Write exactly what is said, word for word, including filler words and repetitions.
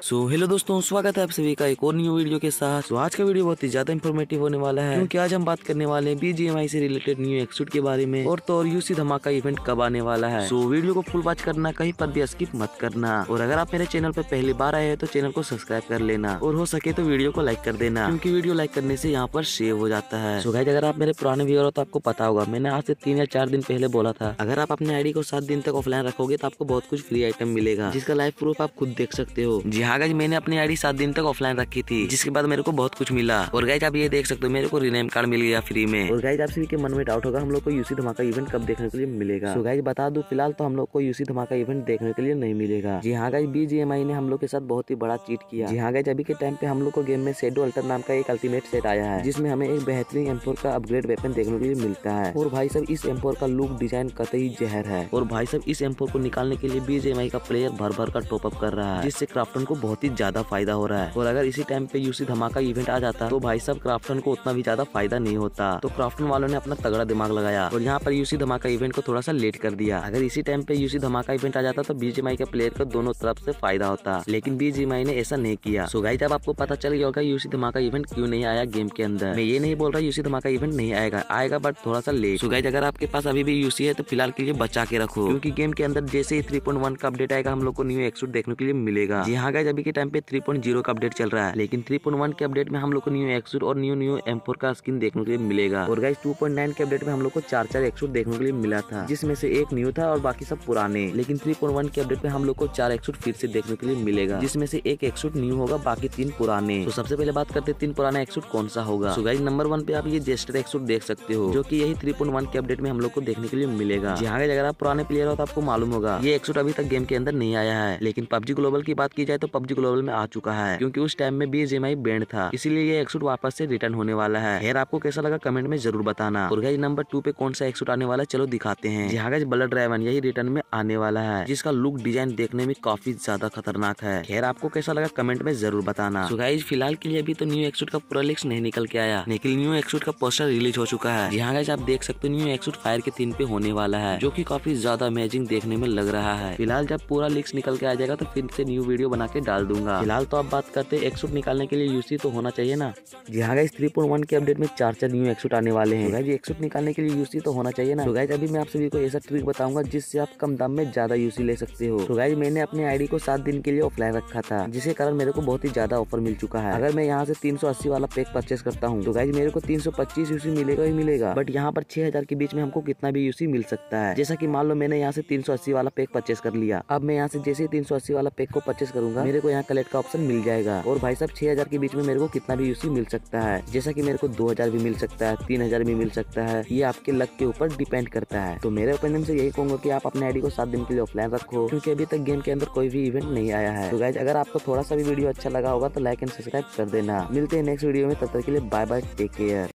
सो so, hello दोस्तों, स्वागत है आप सभी का एक और न्यू वीडियो के साथ। so, आज का वीडियो बहुत ही ज्यादा इंफॉर्मेटिव होने वाला है, क्योंकि आज हम बात करने वाले हैं बीजीएमआई से रिलेटेड न्यू एक्सक्लूसिव के बारे में और तो और यूसी धमाका इवेंट कब आने वाला है। सो so, वीडियो को फुल वॉच करना, कहीं पर भी स्किप मत करना। और अगर आप मेरे चैनल पर पहली बार आए हैं तो चैनल को सब्सक्राइब कर लेना और हो सके तो वीडियो को लाइक कर देना, क्योंकि वीडियो लाइक करने से यहाँ पर सेव हो जाता है। सो so, गाइस, अगर आप मेरे पुराने व्यूअर हो तो आपको पता होगा, मैंने आज से तीन या चार दिन पहले बोला था अगर आप अपने आईडी को सात दिन तक ऑफलाइन रखोगे तो आपको बहुत कुछ फ्री आइटम मिलेगा, जिसका लाइव प्रूफ आप खुद देख सकते हो। जी हाँ गाइस, मैंने अपनी आईडी सात दिन तक ऑफलाइन रखी थी, जिसके बाद मेरे को बहुत कुछ मिला। और गाइस आप ये देख सकते हो, मेरे को रीनेम कार्ड मिल गया फ्री में। और गाइस आप सभी के मन में डाउट होगा हम लोग को यूसी धमाका इवेंट कब देखने के लिए मिलेगा। तो गाइस बता दूं, फिलहाल तो हम लोग को यूसी धमाका इवेंट देखने के लिए नहीं मिलेगा। जी हाँ गाइस, बीजीएमआई ने हम लोग के साथ बहुत ही बड़ा चीट किया। जी हाँ गाइस, अभी के टाइम पे हम लोग को गेम में शेडो अल्टर नाम का एक अल्टीमेट सेट आया है, जिसमें हमें एक बेहतरीन एम फोर का अपग्रेड वेपन देखने के लिए मिलता है। और भाई साहब इस एम फोर का लुक डिजाइन कतई जहर है। और भाई साहब इस एम फोर को निकालने के लिए बीजीएमआई का प्लेयर भर भर का टॉप अप कर रहा है, जिससे क्राफ्टन को बहुत ही ज्यादा फायदा हो रहा है। और अगर इसी टाइम पे यूसी धमाका इवेंट आ जाता तो भाई साहब क्राफ्टन को उतना भी ज्यादा फायदा नहीं होता। तो क्राफ्टन वालों ने अपना तगड़ा दिमाग लगाया और यहाँ पर यूसी धमाका इवेंट को थोड़ा सा लेट कर दिया। अगर इसी टाइम पे यूसी धमाका इवेंट आ जाता तो बीजीएमआई के प्लेयर को दोनों तरफ से फायदा होता, लेकिन बीजीएमआई ने ऐसा नहीं किया। सो गाइस, अब आपको पता चल गया होगा यूसी धमाका इवेंट क्यों नहीं आया गेम के अंदर। मैं ये नहीं बोल रहा यूसी धमाका इवेंट नहीं आएगा, आएगा बट थोड़ा सा लेट। सो गाइस, अगर आपके पास अभी भी यूसी है तो फिलहाल के लिए बचा के रखो, क्योंकि गेम के अंदर जैसे ही थ्री पॉइंट वन का अपडेट आएगा हम लोग को न्यू एक्सक्लूसिव देखने के लिए मिलेगा। जी हाँ गाइस, अभी के टाइम पे थ्री पॉइंट जीरो का अपडेट चल रहा है, लेकिन थ्री पॉइंट वन के अपडेट में हम लोग को न्यू एक्सक्लूसिव और न्यू न्यू एम फोर का स्किन देखने के लिए मिलेगा। और गाइस टू पॉइंट नाइन के अपडेट में हम लोग को चार चार एक्सक्लूसिव देखने के लिए मिला था, जिसमें से एक न्यू था और बाकी सब पुराने। लेकिन थ्री पॉइंट वन के अपडेट में हम लोग को चार एक्सक्लूसिव फिर से देखने के लिए मिलेगा, जिसमें से एक एक्सक्लूसिव न्यू होगा, बाकी तीन पुराने। तो सबसे पहले बात करते हैं तीन पुराना एक्सक्लूसिव कौन सा होगा। सो गाइस, नंबर वन पे आप ये जेस्टर एक्सक्लूसिव देख सकते हो, जो कि यही थ्री पॉइंट वन के अपडेट में हम लोग को देखने के लिए मिलेगा। जी हाँ गाइस, अगर आप पुराने प्लेयर हो तो आपको मालूम होगा ये एक्सक्लूसिव अभी तक गेम के अंदर नहीं आया है। लेकिन पबजी ग्लोबल की बात की जाए तो पबजी ग्लोबल में आ चुका है, क्योंकि उस टाइम में बीजीएमआई बैंड था, इसीलिए ये एक्सक्लूसिव वापस से रिटर्न होने वाला है। खैर आपको कैसा लगा कमेंट में जरूर बताना। और गाइस नंबर टू पे कौन सा एक्सक्लूसिव आने वाला है चलो दिखाते हैं। जी हाँ गाइस, ब्लड ड्रैगन यही रिटर्न में आने वाला है, जिसका लुक डिजाइन देखने में काफी ज्यादा खतरनाक है। खैर आपको कैसा लगा कमेंट में जरूर बताना। सो गाइस फिलहाल के लिए अभी तो न्यू एक्सक्लूसिव का पूरा लिस्ट नहीं निकल के आया, लेकिन न्यू एक्सक्लूसिव का पोस्टर रिलीज हो चुका है। जी हाँ गाइस, आप देख सकते हो न्यू एक्सक्लूसिव फायर के तीन पे होने वाला है, जो कि काफी ज्यादा अमेजिंग देखने में लग रहा है। फिलहाल जब पूरा लिस्ट निकल के आ जाएगा तो फिर से न्यू वीडियो बना के डाल दूंगा। फिलहाल तो आप बात करते हैं एक्सक्लूसिव निकालने के लिए यूसी तो होना चाहिए ना। जी हाँ गाइस, थ्री पॉइंट वन के अपडेट में चार चार न्यू एक्सक्लूसिव आने वाले हैं। गाइस एक्सक्लूसिव निकालने के लिए यूसी तो होना चाहिए ना। तो गाइस अभी मैं आप सभी को ऐसा ट्रिक बताऊंगा जिससे आप कम दाम में ज्यादा यूसी ले सकते हो। तो गाइस मैंने अपने आईडी को सात दिन के लिए ऑफलाइन रखा था, जिसके कारण मेरे को बहुत ही ज्यादा ऑफर मिल चुका है। अगर मैं यहाँ से तीन सौ अस्सी वाला पैक परचेस करता हूँ तो गाइस मेरे को तीन सौ पच्चीस यूसी मिलेगा ही मिलेगा, बट यहाँ पर छह हजार के बीच में हमको कितना भी यूसी मिल सकता है। जैसा कि मान लो मैंने यहाँ से तीन सौ अस्सी वाला पैक परचेस कर लिया, अब मैं यहाँ से जैसे ही तीन सौ अस्सी वाला पैक को परचेस करूंगा मेरे को यहाँ कलेक्ट का ऑप्शन मिल जाएगा। और भाई साहब छह हजार के बीच में मेरे को कितना भी यूसी मिल सकता है, जैसा कि मेरे को दो हजार भी मिल सकता है, तीन हजार भी मिल सकता है। ये आपके लक के ऊपर डिपेंड करता है। तो मेरे ओपिनियन से यही कहूंगा कि आप अपने आईडी को सात दिन के लिए ऑफलाइन रखो, क्योंकि अभी तक गेम के अंदर कोई भी इवेंट नहीं आया है। तो गाइस अगर आपको थोड़ा सा भी वीडियो अच्छा लगा होगा तो लाइक एंड सब्सक्राइब कर देना। मिलते हैं नेक्स्ट वीडियो में, तब तक के लिए बाय बाय, टेक केयर।